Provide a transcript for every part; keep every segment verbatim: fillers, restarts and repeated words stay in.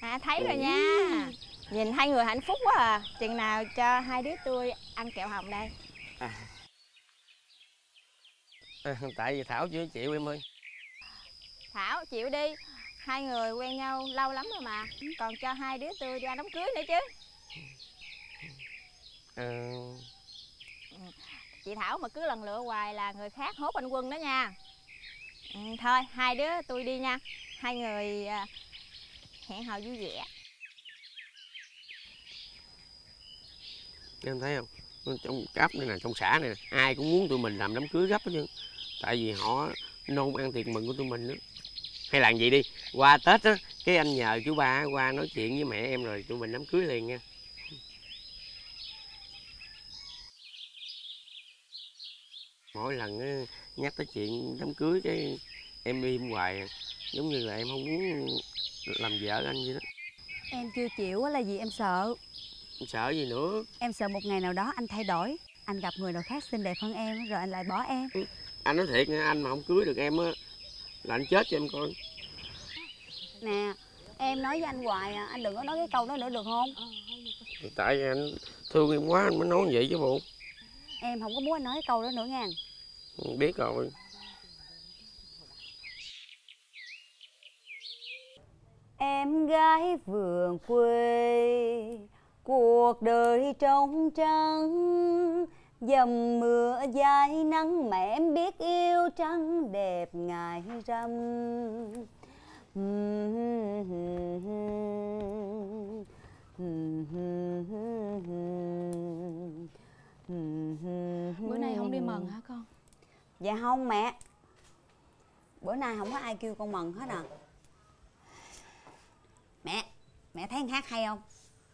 À thấy rồi nha. Nhìn hai người hạnh phúc quá à. Chừng nào cho hai đứa tôi ăn kẹo hồng đây. À. À, tại vì Thảo chưa chịu em ơi. Thảo chịu đi. Hai người quen nhau lâu lắm rồi mà. Còn cho hai đứa tôi đi ăn đám cưới nữa chứ. À... Chị Thảo mà cứ lần lựa hoài là người khác hốt anh Quân đó nha. Ừ, thôi hai đứa tôi đi nha. Hai người à, hẹn hò vui vẻ. Em thấy không, trong cấp này nè, trong xã này nè, ai cũng muốn tụi mình làm đám cưới gấp hết trơn. Tại vì họ nôn ăn tiền mừng của tụi mình nữa. Hay làm gì đi, qua Tết á, cái anh nhờ chú ba qua nói chuyện với mẹ em rồi tụi mình đám cưới liền nha. Mỗi lần á, nhắc tới chuyện đám cưới cái em im hoài, giống như là em không muốn làm vợ anh vậy đó. Em chưa chịu là vì em sợ. Em sợ gì nữa? Em sợ một ngày nào đó anh thay đổi, anh gặp người nào khác xinh đẹp hơn em rồi anh lại bỏ em. Anh nói thiệt nha, anh mà không cưới được em á là anh chết cho em coi. Nè, em nói với anh hoài à, anh đừng có nói cái câu đó nữa được không? Tại anh thương em quá anh mới nói như vậy chứ bộ. Em không có muốn anh nói cái câu đó nữa nha. Biết rồi. Em gái vườn quê, cuộc đời trong trắng, dầm mưa dài nắng mà em biết yêu trắng đẹp ngày rằm. Bữa nay không đi mần hả con? Dạ không mẹ. Bữa nay không có ai kêu con mần hết à. Mẹ, mẹ thấy anh hát hay không?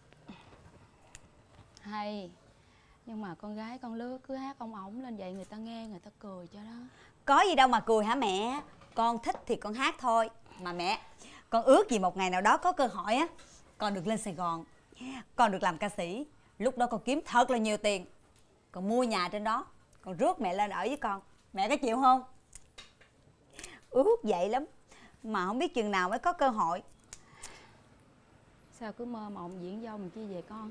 Hay. Nhưng mà con gái con lứa cứ hát ông ổng lên vậy người ta nghe người ta cười cho đó. Có gì đâu mà cười hả mẹ. Con thích thì con hát thôi. Mà mẹ, con ước gì một ngày nào đó có cơ hội á, con được lên Sài Gòn, con được làm ca sĩ. Lúc đó con kiếm thật là nhiều tiền, con mua nhà trên đó, con rước mẹ lên ở với con. Mẹ có chịu không? Ước vậy lắm mà không biết chừng nào mới có cơ hội. Sao cứ mơ mộng diễn dông chi về con?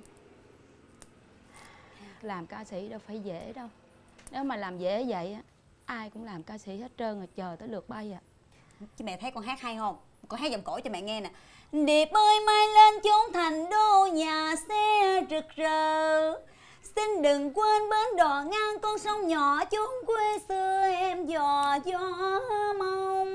Làm ca sĩ đâu phải dễ đâu. Nếu mà làm dễ vậy á, ai cũng làm ca sĩ hết trơn rồi, chờ tới lượt bay à. Chứ mẹ thấy con hát hay không? Con hát giọng cổ cho mẹ nghe nè. Điệp ơi mai lên chốn thành đô nhà xe rực rỡ, xin đừng quên bến đò ngang con sông nhỏ chốn quê xưa em dò gió mong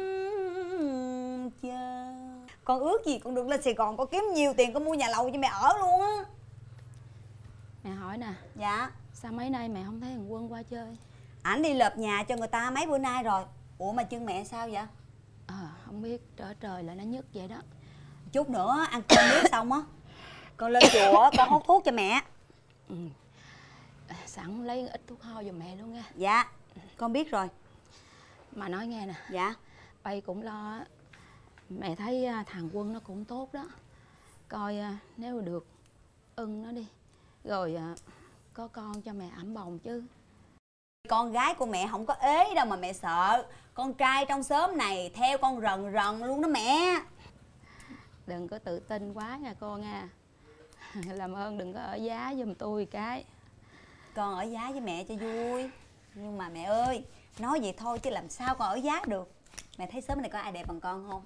chờ. Con ước gì con được lên Sài Gòn, con kiếm nhiều tiền con mua nhà lầu cho mẹ ở luôn á. Mẹ hỏi nè. Dạ. Sao mấy nay mẹ không thấy thằng Quân qua chơi? Ảnh đi lợp nhà cho người ta mấy bữa nay rồi. Ủa mà chân mẹ sao vậy? Ờ à, không biết, trở trời lại nó nhức vậy đó. Chút nữa ăn cơm nước xong á, con lên chùa con hút thuốc cho mẹ. Ừ. Sẵn lấy ít thuốc ho giùm mẹ luôn nha. Dạ, con biết rồi. Mà nói nghe nè. Dạ. Bay cũng lo á. Mẹ thấy thằng Quân nó cũng tốt đó. Coi nếu được ưng nó đi, rồi có con cho mẹ ẵm bồng chứ. Con gái của mẹ không có ế đâu mà mẹ sợ. Con trai trong xóm này theo con rần rần luôn đó mẹ. Đừng có tự tin quá nha cô nha. Làm ơn đừng có ở giá giùm tôi cái. Con ở giá với mẹ cho vui. Nhưng mà mẹ ơi, nói vậy thôi chứ làm sao con ở giá được. Mẹ thấy xóm này có ai đẹp bằng con không?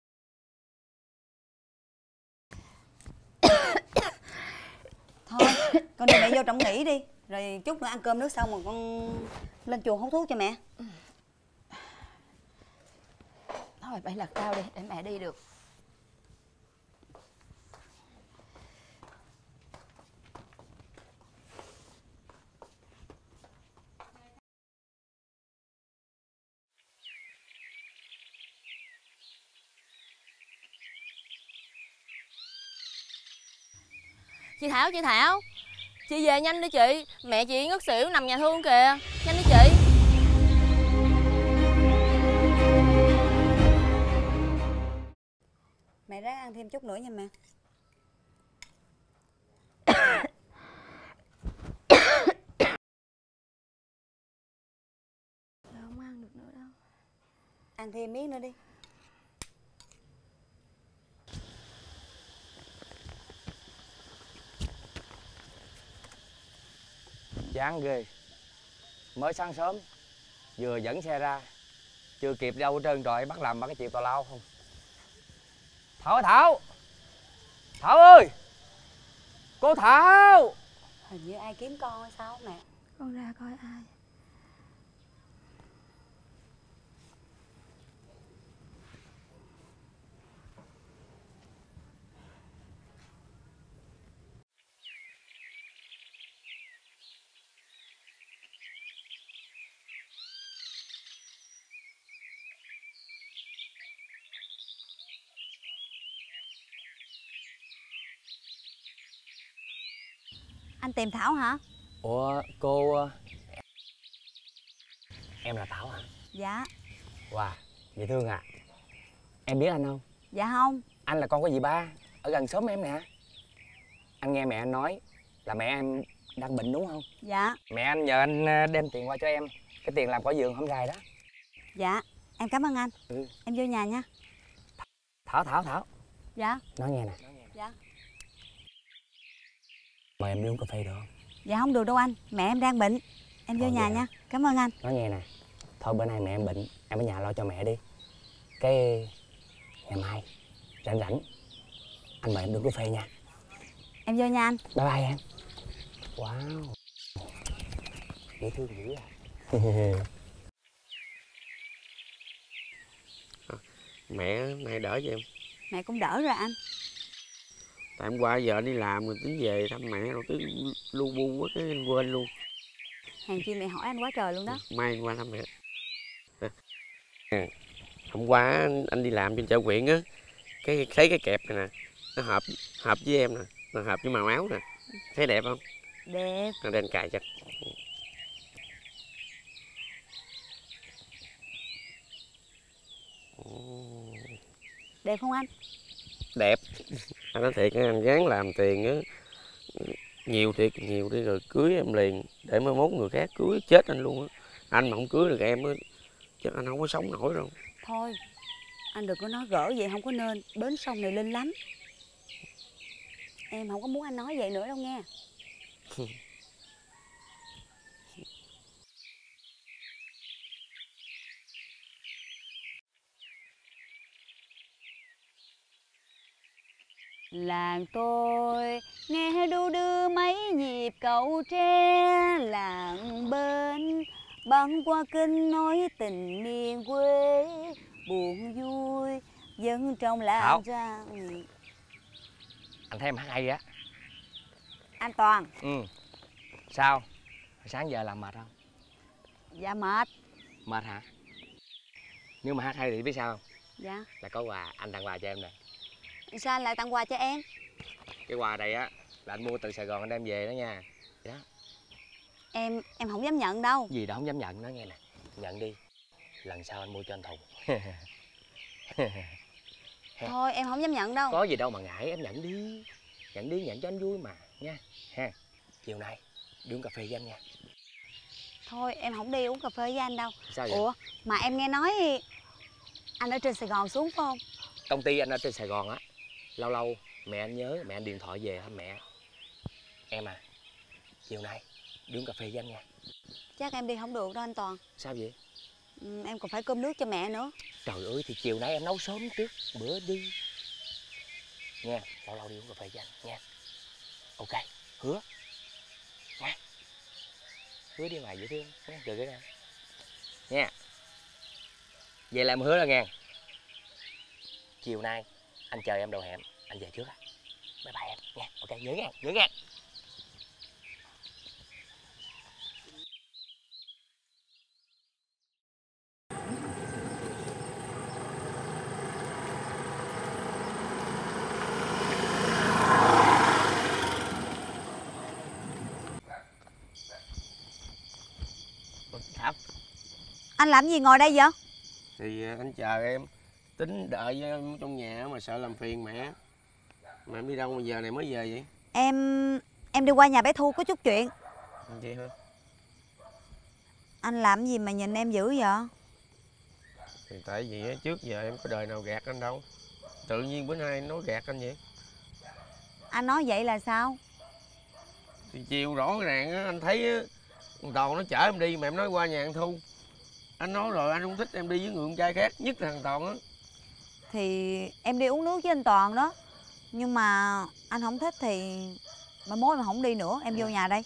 Thôi, con đưa mẹ vô trong nghỉ đi. Rồi chút nữa ăn cơm nước xong rồi con lên chùa hút thuốc cho mẹ. Thôi bay lật cao đi, để mẹ đi được. Chị Thảo, chị Thảo, chị về nhanh đi chị. Mẹ chị ngất xỉu nằm nhà thương kìa. Nhanh đi chị. Mẹ ráng ăn thêm chút nữa nha mẹ. Không ăn được nữa đâu. Ăn thêm miếng nữa đi. Chán ghê. Mới sáng sớm vừa dẫn xe ra, chưa kịp đâu hết trơn rồi bắt làm ba cái chuyện tào lao không. Thảo ơi Thảo, Thảo ơi, cô Thảo. Hình như ai kiếm con hay sao mẹ? Con ra coi ai. Anh tìm Thảo hả? Ủa cô, em là Thảo hả? Dạ. Wow, dễ thương à. Em biết anh không? Dạ không. Anh là con của dì ba ở gần xóm em nè. Anh nghe mẹ anh nói là mẹ em đang bệnh đúng không? Dạ. Mẹ anh nhờ anh đem tiền qua cho em, cái tiền làm cỏ vườn hổm rày đó. Dạ, em cảm ơn anh. Ừ. Em vô nhà nha. Thảo, Thảo, Thảo. Dạ. Nói nghe nè. Dạ. Mời em đi uống cà phê được không? Dạ không được đâu anh, mẹ em đang bệnh. Em vô Ồ, nhà vậy hả? nha. Cảm ơn anh. Nói nghe nè. Thôi bữa nay mẹ em bệnh, em ở nhà lo cho mẹ đi. Cái ngày mai rảnh rảnh anh mời em đi uống cà phê nha. Em vô nha anh. Bye bye em. Wow, dễ thương dữ à. Mẹ nay đỡ cho em. Mẹ cũng đỡ rồi anh. Tại hôm qua giờ đi làm rồi tính về thăm mẹ rồi cứ lu bu quá cái anh quên luôn. Hàng chi mẹ hỏi anh quá trời luôn đó. Mai anh qua thăm mẹ. À, hôm qua anh, anh đi làm trên chợ huyện á, cái thấy cái kẹp này nè, nó hợp hợp với em nè, nó hợp với màu áo nè, thấy đẹp không? Đẹp. Nó đen cài chắc. Đẹp không anh? Đẹp. Anh nói thiệt, anh gắng làm tiền á nhiều thiệt nhiều đi rồi cưới em liền, để mai mốt người khác cưới chết anh luôn á. Anh mà không cưới được em á chắc anh không có sống nổi đâu. Thôi, anh đừng có nói gỡ vậy, không có nên. Bến sông này linh lắm. Em không có muốn anh nói vậy nữa đâu nghe. Làng tôi nghe đu đưa mấy nhịp cầu tre, làng bên băng qua kinh nói tình miền quê, buồn vui dân trong làng Thảo. ra. Anh thấy em hát hay á. Anh Toàn. Ừ. Sao? Sáng giờ làm mệt không? Dạ mệt. Mệt hả? Nếu mà hát hay thì biết sao không? Dạ. Là có quà, anh tặng quà cho em nè. Sao anh lại tặng quà cho em? Cái quà này á là anh mua từ Sài Gòn anh đem về đó nha. Đó. Em em không dám nhận đâu. Gì đâu không dám nhận, nó nghe nè. Nhận đi. Lần sau anh mua cho anh thùng. Thôi em không dám nhận đâu. Có gì đâu mà ngại, em nhận đi. Nhận đi, nhận cho anh vui mà nha. Ha. Chiều nay đi uống cà phê với anh nha. Thôi em không đi uống cà phê với anh đâu. Sao vậy? Ủa mà em nghe nói anh ở trên Sài Gòn xuống phải không? Công ty anh ở trên Sài Gòn á. Lâu lâu mẹ anh nhớ, mẹ anh điện thoại về thăm mẹ. Em à, chiều nay đi uống cà phê với anh nha. Chắc em đi không được đâu anh Toàn. Sao vậy? Ừ, em còn phải cơm nước cho mẹ nữa. Trời ơi, thì chiều nay em nấu sớm trước bữa đi nha. Lâu lâu đi uống cà phê với anh nha. Ok, hứa nha. Hứa đi ngoài dễ thương nha, cười cái ra nha. Vậy là em hứa rồi nghe. Chiều nay anh chờ em đầu hẹn, anh về trước á. Bye bye em nha. Ok, nhớ nghe, nhớ nghe. Thảo, Anh làm gì ngồi đây vậy? Thì anh chờ em, tính đợi em trong nhà mà sợ làm phiền mẹ. Mà em đi đâu mà giờ này mới về vậy? Em em đi qua nhà bé Thu có chút chuyện. Vậy hả? Anh làm gì mà nhìn em dữ vậy? Thì tại vì á, trước giờ em có đời nào gạt anh đâu. Tự nhiên bữa nay nói gạt anh vậy. Anh nói vậy là sao? Thì chiều rõ ràng á, anh thấy á, Thằng Toàn nó chở em đi mà em nói qua nhà anh Thu. Anh nói rồi anh không thích em đi với người con trai khác, nhất là thằng Toàn á. Thì em đi uống nước với anh Toàn đó. Nhưng mà anh không thích thì mai mốt em không đi nữa. Em vô nhà đây.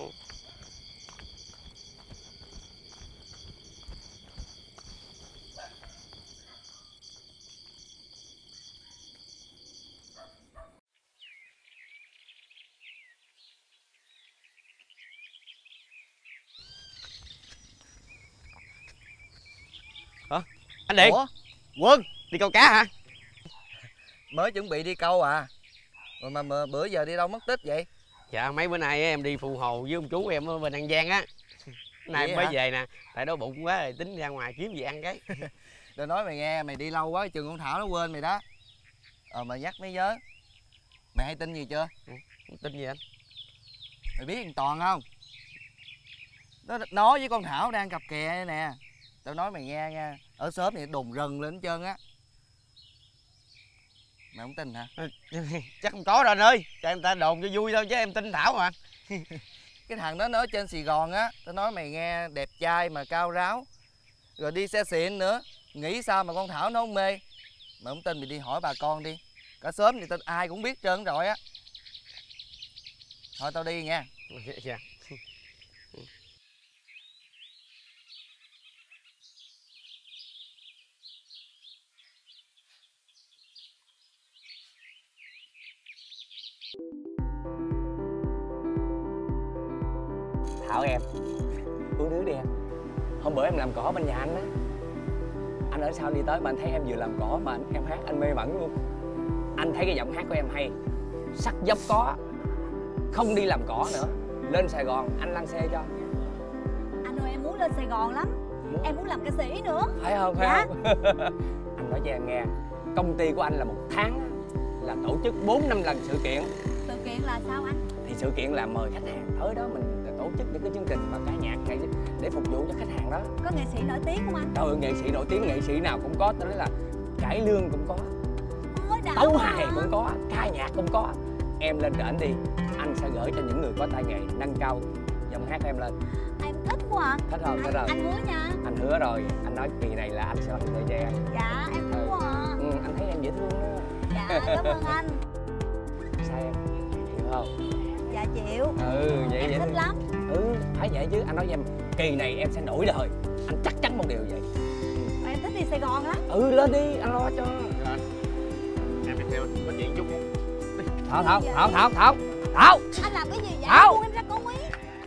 Hả? Anh Điện. Ủa? Quân, đi câu cá hả? Mới chuẩn bị đi câu à. Rồi mà, mà bữa giờ đi đâu mất tích vậy? Dạ mấy bữa nay em đi phụ hồ với ông chú em ở bên An Giang á. Nay em mới hả? về nè, tại đói bụng quá rồi tính ra ngoài kiếm gì ăn cái. Tôi nói mày nghe, mày đi lâu quá trường con Thảo nó quên mày đó. Ờ mà nhắc mới nhớ. Mày hay tin gì chưa? Tin gì anh? Mày biết thằng Toàn không? Nó nói với con Thảo đang cặp kè đây nè. Tao nói mày nghe nha, ở xóm này đồn rần lên hết trơn á. Mày không tin hả? Chắc không có đâu anh ơi, cho người ta đồn cho vui thôi chứ em tin Thảo mà. Cái thằng đó nó ở trên Sài Gòn á. Tao nói mày nghe, đẹp trai mà cao ráo, rồi đi xe xịn nữa. Nghĩ sao mà con Thảo nó không mê. Mày không tin mày đi hỏi bà con đi. Cả xóm thì tao ai cũng biết trơn rồi á. Thôi tao đi nha. Dạ. Thảo em, uống nước đi em. Hôm bữa em làm cỏ bên nhà anh á, anh ở sau đi tới mà anh thấy em vừa làm cỏ mà anh, em hát anh mê mẩn luôn. Anh thấy cái giọng hát của em hay, sắc dốc có, không đi làm cỏ nữa, lên Sài Gòn anh lăn xe cho. Anh ơi em muốn lên Sài Gòn lắm. Muốn. Em muốn làm ca sĩ nữa. Phải không, phải Dạ. không? Anh nói cho em nghe, công ty của anh là một tháng á, là tổ chức bốn năm lần sự kiện. Sự kiện là sao anh? Thì sự kiện là mời khách hàng tới đó, mình tổ chức những cái chương trình mà ca nhạc hay để phục vụ cho khách hàng đó. Có nghệ sĩ nổi tiếng không anh? Trời ơi, nghệ sĩ nổi tiếng, nghệ sĩ nào cũng có, tới đó là cải lương cũng có, Ôi, đã tấu quá hài hả? cũng có, ca nhạc cũng có. Em lên trển đi, anh sẽ gửi cho những người có tay nghề nâng cao giọng hát em lên. Em thích quá à. Thích không? Thích rồi. Anh hứa nha. Anh hứa rồi, anh nói kỳ này là anh sẽ làm thời trang. Dạ em thích Ừ. quá à. Ừ, anh thấy em dễ thương đó. Dạ cảm ơn anh. Sao em? Chịu không? Dạ chịu. Ừ, vậy Em vậy thích thôi. lắm. Ừ, phải vậy chứ. Anh nói với em, kỳ này em sẽ nổi đời. Anh chắc chắn một điều vậy. Mà em thích đi Sài Gòn lắm. Ừ, lên đi, anh lo cho. Rồi. Em đi theo anh, có chuyện chút. Thảo, Thảo, Thảo, Thảo, Thảo, Thảo. Anh làm cái gì vậy? Thảo. Buông em ra coi.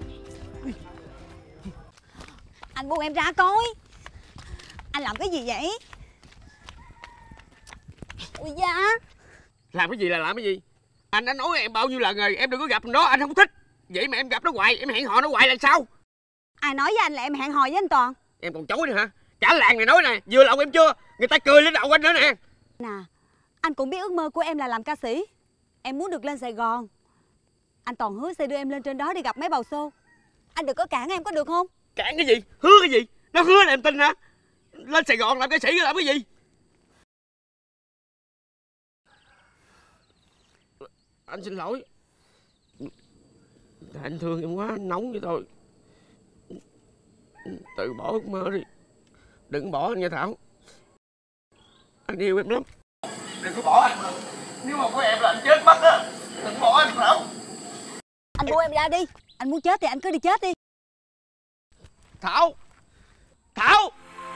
Anh buông em ra coi. Anh làm cái gì vậy? Ui da. Làm cái gì là làm cái gì? Anh đã nói em bao nhiêu lần rồi, em đừng có gặp thằng đó, anh không thích. Vậy mà em gặp nó hoài, em hẹn hò nó hoài là sao? Ai nói với anh là em hẹn hò với anh Toàn? Em còn chối nữa hả? Cả làng này nói nè, vừa lòng em chưa? Người ta cười lên đầu anh nữa nè. Nè, anh cũng biết ước mơ của em là làm ca sĩ. Em muốn được lên Sài Gòn. Anh Toàn hứa sẽ đưa em lên trên đó đi gặp mấy bầu xô. Anh đừng có cản em có được không? Cản cái gì? Hứa cái gì? Nó hứa là em tin hả? Lên Sài Gòn làm ca sĩ làm cái gì? Anh xin lỗi. Tại anh thương em quá, anh nóng vậy thôi. Từ bỏ ước mơ đi. Đừng bỏ anh nha Thảo. Anh yêu em lắm. Đừng có bỏ anh. Nếu mà có em là anh chết mất á. Đừng bỏ anh Thảo. Anh buông em ra đi. Anh muốn chết thì anh cứ đi chết đi. Thảo. Thảo.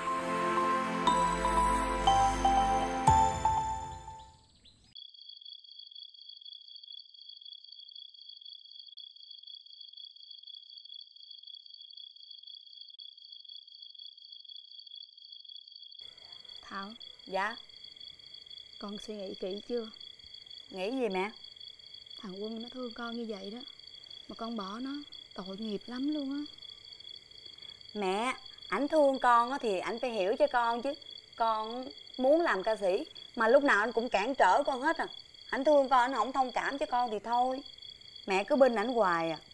Thảo, Dạ. con suy nghĩ kỹ chưa? Nghĩ gì mẹ? Thằng Quân nó thương con như vậy đó, mà con bỏ nó, tội nghiệp lắm luôn á. Mẹ, ảnh thương con á thì ảnh phải hiểu cho con chứ. Con muốn làm ca sĩ mà lúc nào anh cũng cản trở con hết à. Ảnh thương con, ảnh không thông cảm cho con thì thôi. Mẹ cứ binh ảnh hoài à.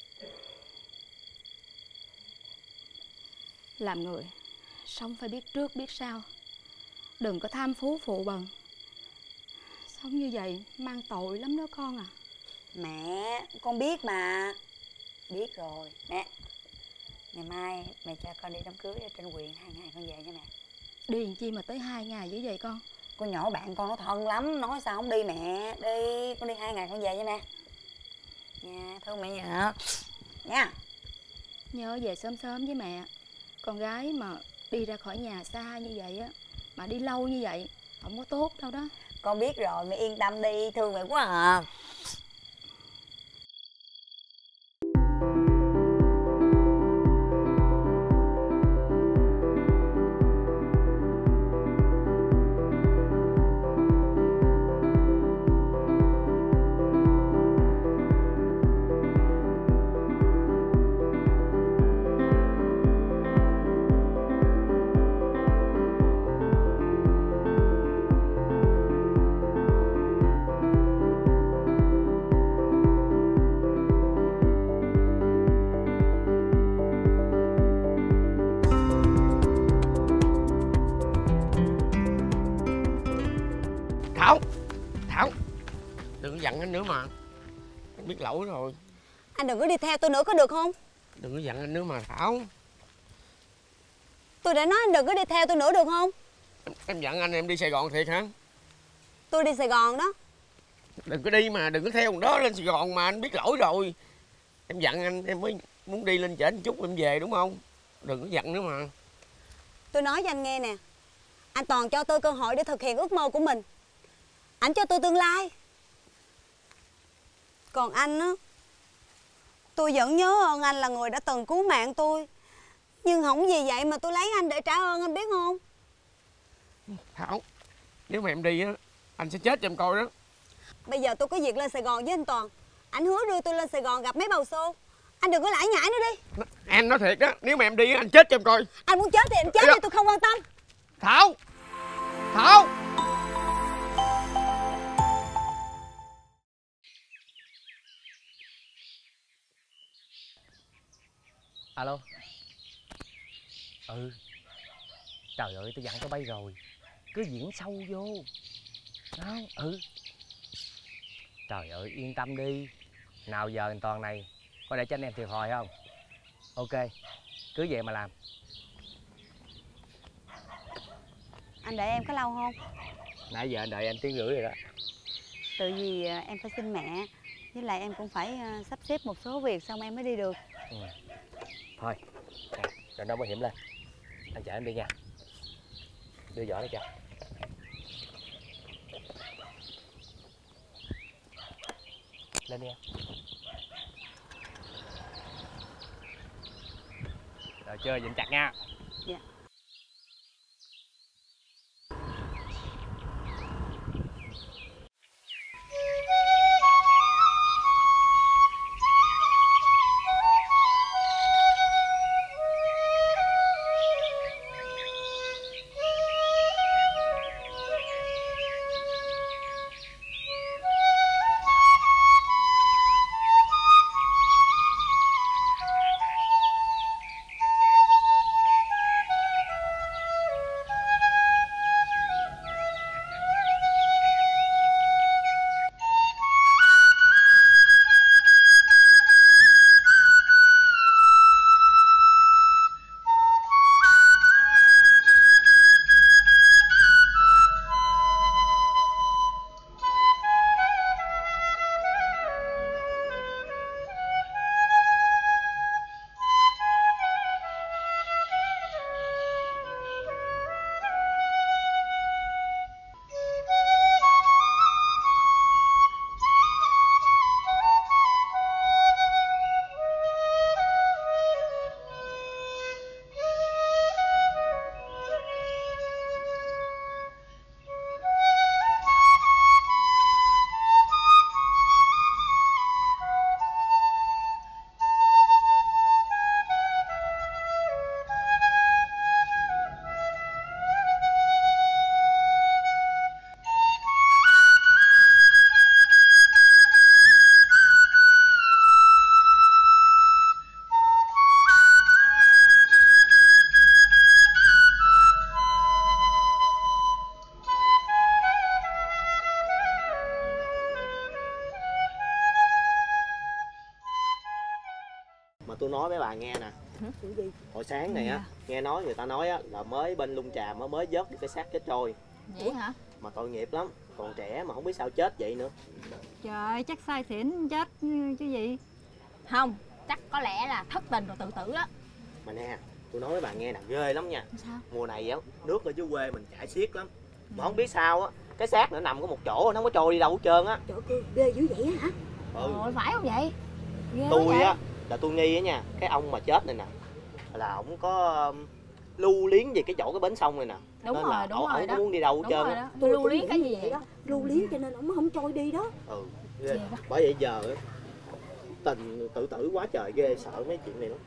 Làm người, sống phải biết trước biết sau. Đừng có tham phú phụ bần. Sống như vậy mang tội lắm đó con à. Mẹ, con biết mà. Biết rồi. Mẹ, Ngày mai mẹ cho con đi đám cưới ở trên huyện, hai ngày con về nha mẹ. Đi làm chi mà tới hai ngày dữ vậy con? Con nhỏ bạn con nó thân lắm, nói sao không đi mẹ. Đi, con đi hai ngày con về nha mẹ. Nha, thương mẹ nhớ. Nha. Nhớ về sớm sớm với mẹ. Con gái mà đi ra khỏi nhà xa như vậy á, mà đi lâu như vậy không có tốt đâu đó. Con biết rồi, mẹ yên tâm đi, thương mẹ quá à. Thảo, Thảo, đừng có giận anh nữa mà. Anh biết lỗi rồi. Anh đừng có đi theo tôi nữa có được không? Đừng có giận anh nữa mà Thảo. Tôi đã nói anh đừng có đi theo tôi nữa được không? Em, em giận anh em đi Sài Gòn thiệt hả? Tôi đi Sài Gòn đó. Đừng có đi mà, đừng có theo con đó lên Sài Gòn mà, anh biết lỗi rồi. Em giận anh em mới muốn đi lên trển chút em về đúng không? Đừng có giận nữa mà. Tôi nói cho anh nghe nè, anh Toàn cho tôi cơ hội để thực hiện ước mơ của mình. Anh cho tôi tương lai. Còn anh á, tôi vẫn nhớ ơn anh là người đã từng cứu mạng tôi. Nhưng không vì vậy mà tôi lấy anh để trả ơn, anh biết không? Thảo, nếu mà em đi á, anh sẽ chết cho em coi đó. Bây giờ tôi có việc lên Sài Gòn với anh Toàn. Anh hứa đưa tôi lên Sài Gòn gặp mấy bầu xô. Anh đừng có lải nhải nữa đi. Anh nói thiệt đó, nếu mà em đi á, anh chết cho em coi. Anh muốn chết thì anh chết đi, tôi không quan tâm. Thảo, Thảo. Alo. Ừ. Trời ơi, tôi dặn tao bay rồi, cứ diễn sâu vô đó. Ừ. Trời ơi, yên tâm đi. Nào giờ anh Toàn này có để cho anh em thiệt thòi không? Ok, cứ vậy mà làm. Anh đợi em có lâu không? Nãy giờ anh đợi em tiếng rưỡi rồi đó. Tự vì em phải xin mẹ, với lại em cũng phải sắp xếp một số việc xong em mới đi được. Ừ. Thôi, nè, rồi đâu bảo hiểm lên. Anh chở em đi nha. Đưa giỏ đây cho. Lên đi em. Rồi chơi dịnh chặt nha. Dạ. Mà tôi nói với bà nghe nè, Hồi sáng này á, nghe nói người ta nói á là mới bên Lung Trà mới mới vớt được cái xác chết trôi. Vậy hả? Mà tội nghiệp lắm, còn trẻ mà không biết sao chết vậy nữa. Trời ơi, chắc say xỉn chết chứ gì. Không, chắc có lẽ là thất tình rồi tự tử đó. Mà nè, tôi nói với bà nghe nè, ghê lắm nha. Sao? Mùa này á, nước ở dưới quê mình chảy xiết lắm. Mà không biết sao á, cái xác nó nằm có một chỗ, nó không có trôi đi đâu hết trơn á. Trời ơi, ghê dữ vậy hả? Ừ. Ôi, phải không vậy? Ghê Tôi vậy? á, là tôi nghi á nha, cái ông mà chết này nè là ổng có um, lưu luyến về cái chỗ cái bến sông này nè. Đúng Nên rồi, là đúng ổng rồi không đó. có muốn đi đâu hết Đúng trơn rồi á. đó. Tôi lưu luyến cái gì vậy? đó? Lưu luyến cho nên ổng không trôi đi đó. Ừ, ghê. Bởi vậy giờ á, tình tự tử quá trời ghê, sợ mấy chuyện này lắm.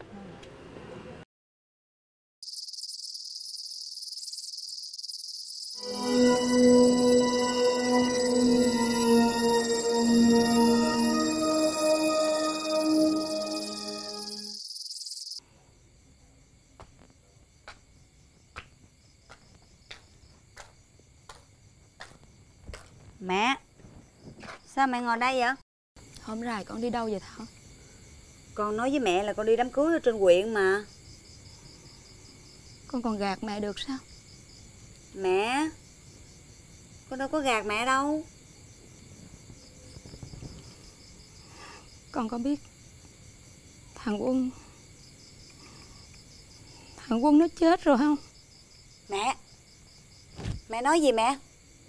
Mẹ, sao mẹ ngồi đây vậy? Hôm nay con đi đâu vậy Thảo? Con nói với mẹ là con đi đám cưới ở trên huyện mà. Con còn gạt mẹ được sao? Mẹ, con đâu có gạt mẹ đâu. Con có biết thằng Quân Thằng Quân nó chết rồi không? Mẹ, mẹ nói gì mẹ?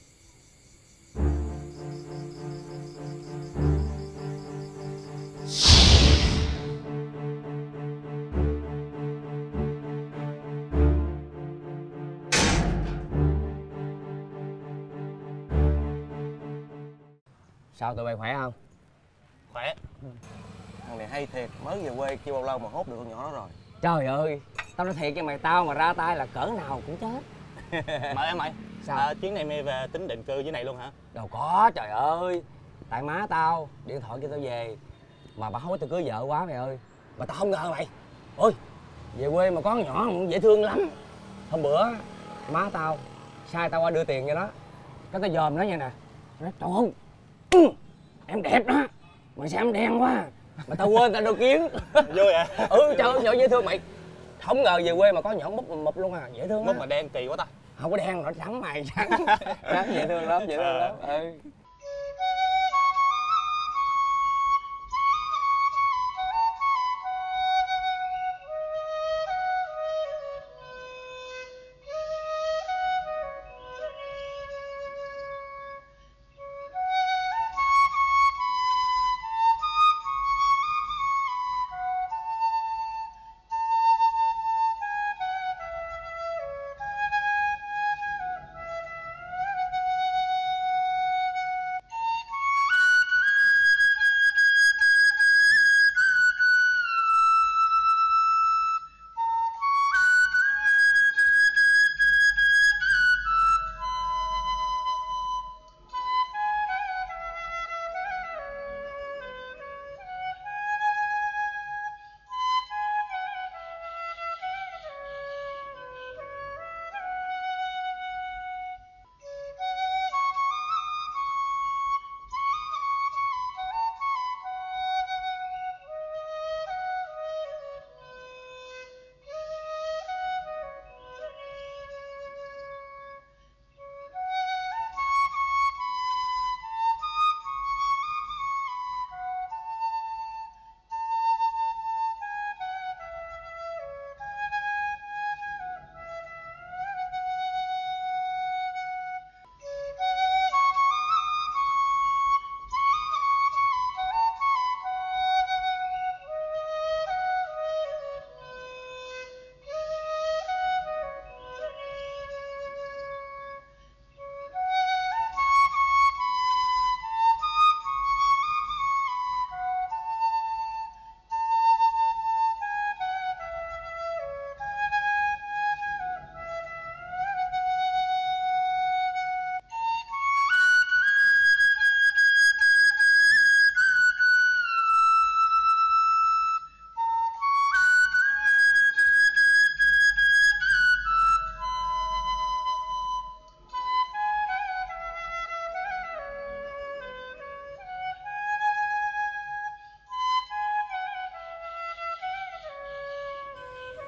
Sao tụi bay khỏe không? Khỏe. Thằng này hay thiệt, mới về quê chưa bao lâu mà hốt được con nhỏ đó rồi. Trời ơi, tao nói thiệt cho mày, tao mà ra tay là cỡ nào cũng chết. Mày em mày, Sao? à, chuyến này mày về tính định cư dưới này luôn hả? Đâu có, trời ơi. Tại má tao điện thoại kêu tao về, mà bà hối tao cưới vợ quá mày ơi. Mà tao không ngờ mày. Ôi, về quê mà có con nhỏ dễ thương lắm. Hôm bữa má tao sai tao qua đưa tiền cho nó, cái tao dòm nó vậy nè. Nó trời ơi, ừ, em đẹp đó, mà sao em đen quá. Mà tao quên tao đưa kiến. Vui vậy? Ừ, trời ơi, nhỏ dễ thương mày. Không ngờ về quê mà có nhỏ múp mụp luôn à, dễ thương Múp á. mà đen kỳ quá ta. Không có đen, nó trắng mày trắng. Trắng dễ thương lắm, dễ thương lắm. Ừ.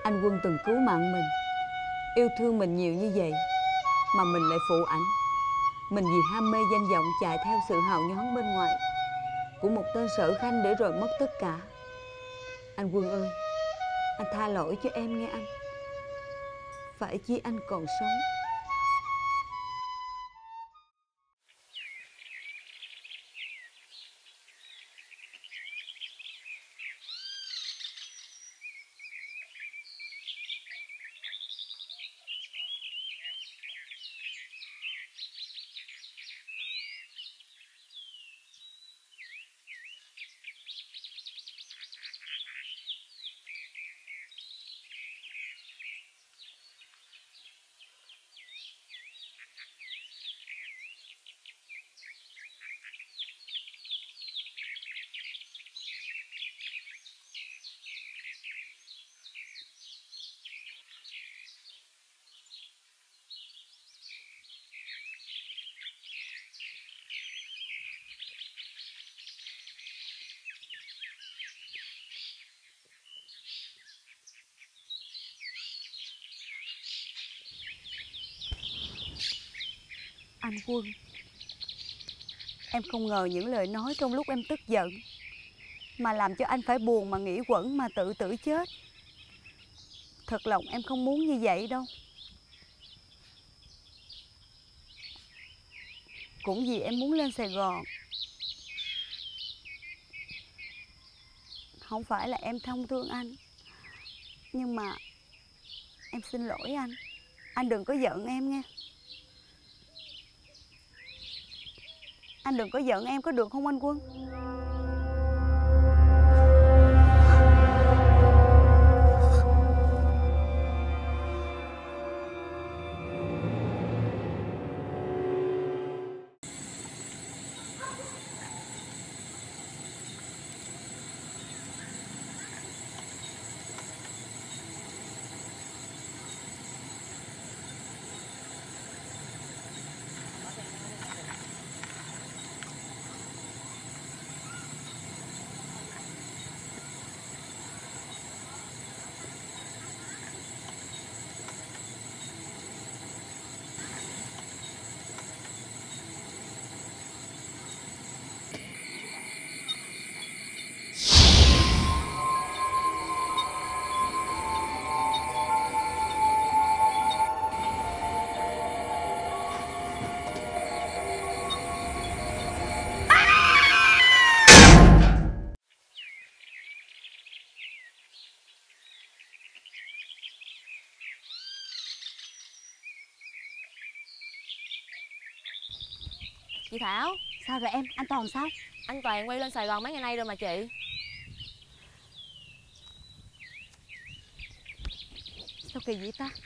Anh Quân từng cứu mạng mình, yêu thương mình nhiều như vậy mà mình lại phụ ảnh. Mình vì ham mê danh vọng chạy theo sự hào nhoáng bên ngoài của một tên sở khanh để rồi mất tất cả. Anh Quân ơi, anh tha lỗi cho em nghe anh. Phải chi anh còn sống. Anh Quân, em không ngờ những lời nói trong lúc em tức giận mà làm cho anh phải buồn mà nghĩ quẩn mà tự tử chết. Thật lòng em không muốn như vậy đâu. Cũng vì em muốn lên Sài Gòn. Không phải là em không thương anh, nhưng mà em xin lỗi anh. Anh đừng có giận em nghe. Anh đừng có giận em có được không anh Quân? Chị Thảo. Sao rồi em? Anh Toàn sao? Anh Toàn quay lên Sài Gòn mấy ngày nay rồi mà chị. Sao kỳ vậy ta?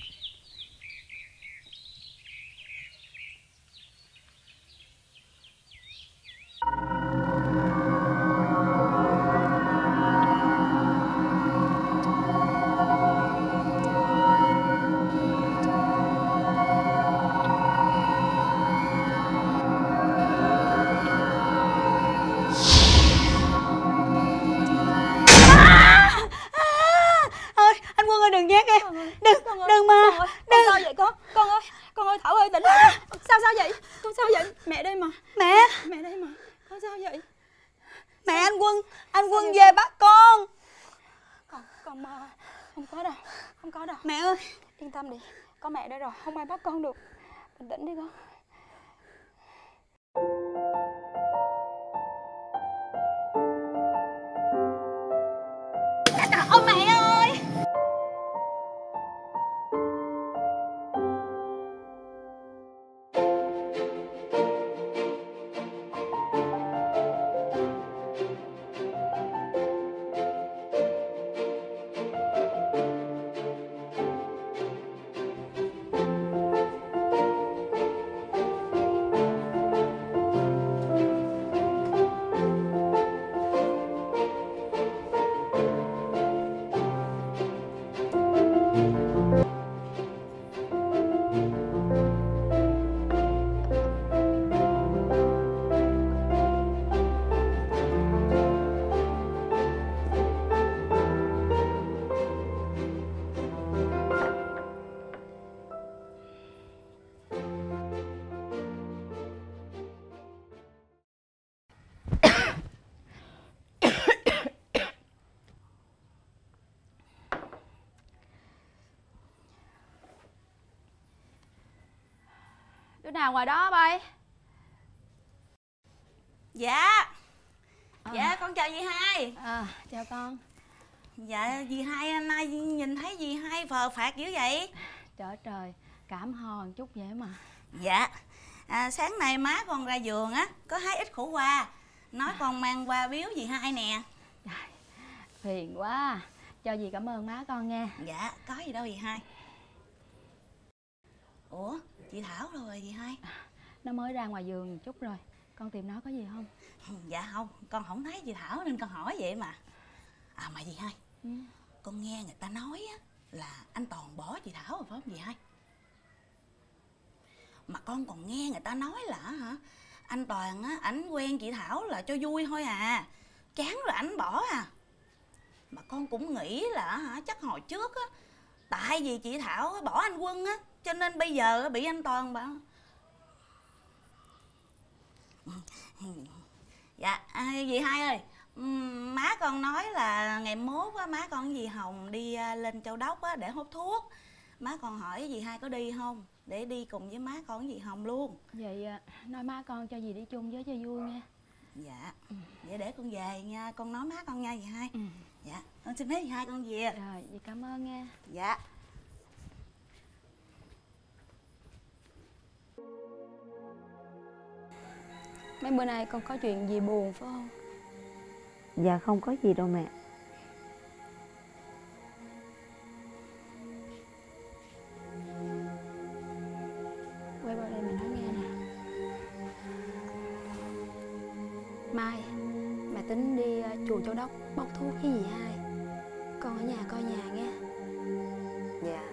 Có mẹ đây rồi, không ai bắt con được. Bình tĩnh đi con. Ôi mẹ ơi! nào ngoài đó bay? Dạ. À. Dạ con chào dì hai. À, chào con. Dạ dì hai nay nhìn thấy dì hai phờ phạc dữ vậy? Trời trời, cảm ho một chút vậy mà. Dạ à, sáng nay má con ra vườn á, có hái ít khổ qua, nói à. con mang qua biếu dì hai nè. Phiền quá, cho dì cảm ơn má con nha. Dạ, có gì đâu dì hai. Ủa, chị Thảo đâu rồi dì hai? Nó mới ra ngoài vườn chút rồi, con tìm nó có gì không? Dạ không, con không thấy chị Thảo nên con hỏi vậy mà. À mà dì hai, ừ. con nghe người ta nói á là anh Toàn bỏ chị Thảo rồi phải không dì hai? Mà con còn nghe người ta nói là hả, anh Toàn á, ảnh quen chị Thảo là cho vui thôi à, chán rồi ảnh bỏ à. Mà con cũng nghĩ là hả, chắc hồi trước á, tại vì chị Thảo bỏ anh Quân á, cho nên bây giờ bị anh Toàn bảo. Dạ à, dì hai ơi, má con nói là ngày mốt á, má con với dì Hồng đi lên Châu Đốc á để hút thuốc. Má con hỏi dì hai có đi không, để đi cùng với má con với dì Hồng luôn. Vậy nói má con cho dì đi chung với cho vui nha. Dạ, ừ. Vậy để con về nha, con nói má con nha dì hai. Ừ. Dạ, con xin phép dì hai con về. Rồi, dì cảm ơn nha. Dạ. Mấy bữa nay con có chuyện gì buồn phải không? Dạ không có gì đâu mẹ. Quay vào đây mẹ nói nghe nè. Mai, mẹ tính đi chùa Châu Đốc bốc thuốc với dì hai. Con ở nhà coi nhà nghe. Dạ.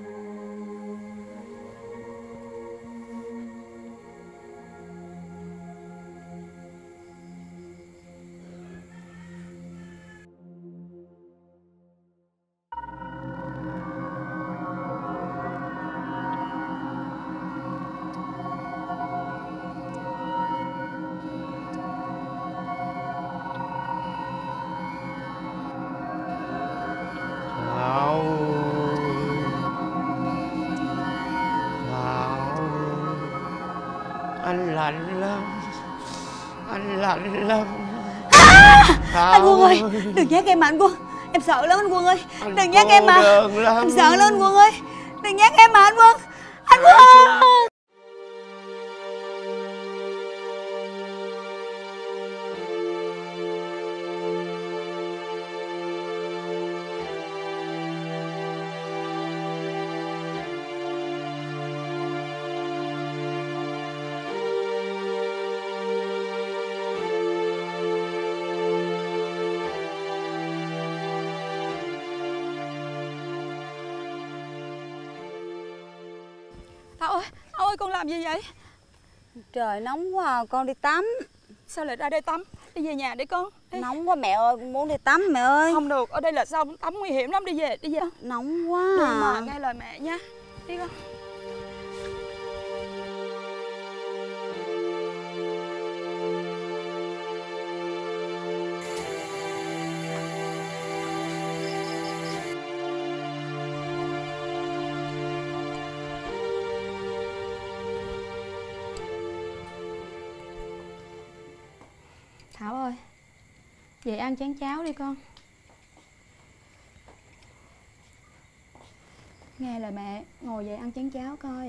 Anh lạnh lắm, anh lạnh lắm. À, anh Quân ơi, đừng nhắc em mà anh Quân, em sợ lắm anh Quân ơi. Anh đừng nhắc em mà, em sợ lắm anh Quân ơi. Đừng nhắc em mà anh Quân, anh Quân ơi. Thảo ơi, Thảo ơi, con làm gì vậy? Trời nóng quá à, con đi tắm. Sao lại ra đây tắm? Đi về nhà đi con. Đi. Nóng quá mẹ ơi, con muốn đi tắm mẹ ơi. Không được, ở đây là sao tắm nguy hiểm lắm, đi về, đi về. Nóng quá Đi à. mà, nghe lời mẹ nha. Đi con. Thảo ơi, về ăn chén cháo đi con. Nghe lời mẹ, ngồi dậy ăn chén cháo coi.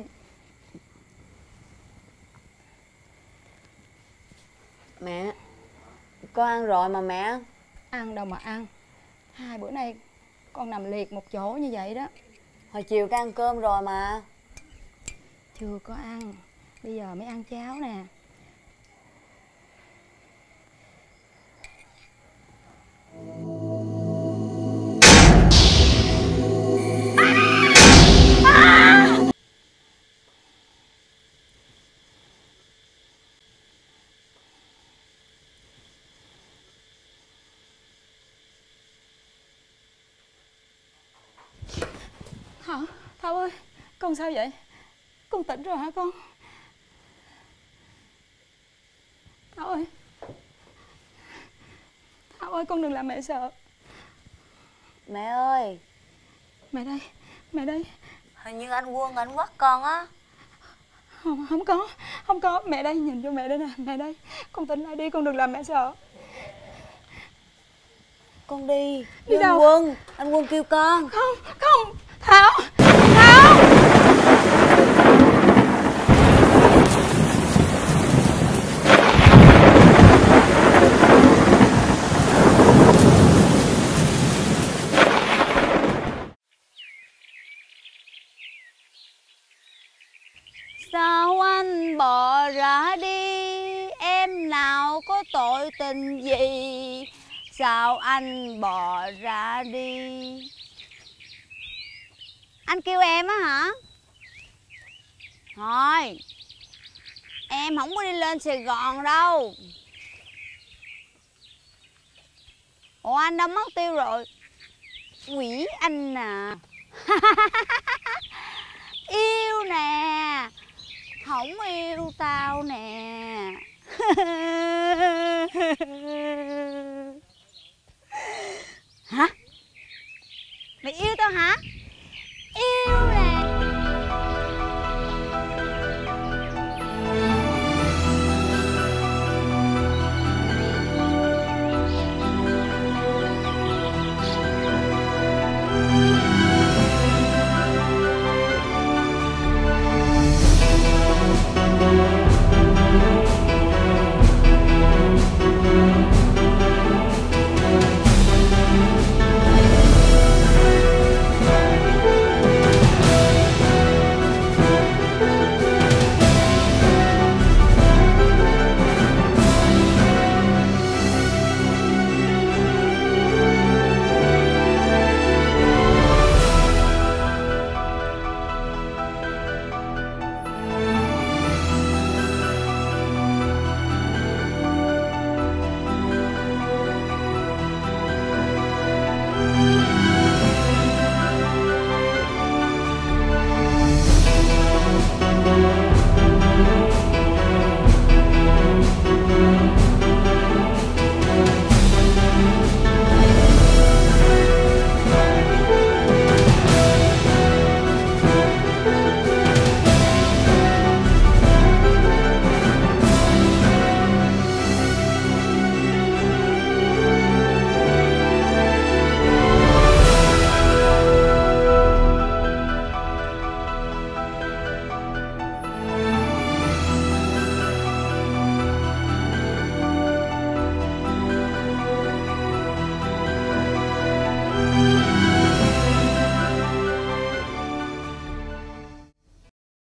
Mẹ, con ăn rồi mà mẹ. Ăn đâu mà ăn. Hai bữa nay con nằm liệt một chỗ như vậy đó. Hồi chiều con ăn cơm rồi mà. Chưa có ăn, bây giờ mới ăn cháo nè. Hả? Thảo ơi, con sao vậy? Con tỉnh rồi hả con? Thảo ơi, Thảo ơi, con đừng làm mẹ sợ. Mẹ ơi. Mẹ đây, mẹ đây. Hình như anh Quân anh quất con á. Không, không có, không có. Mẹ đây, nhìn cho mẹ đây nè, mẹ đây. Con tỉnh lại đi, con đừng làm mẹ sợ. Con đi. Đi Với đâu? Anh Quân, anh Quân kêu con. Không, không, Thảo, Thảo. Sao anh bỏ ra đi, em nào có tội tình gì. Sao anh bỏ ra đi. Anh kêu em á hả? Thôi, em không có đi lên Sài Gòn đâu. Ủa anh đâu mất tiêu rồi? Quỷ anh à. Yêu nè, không yêu tao nè.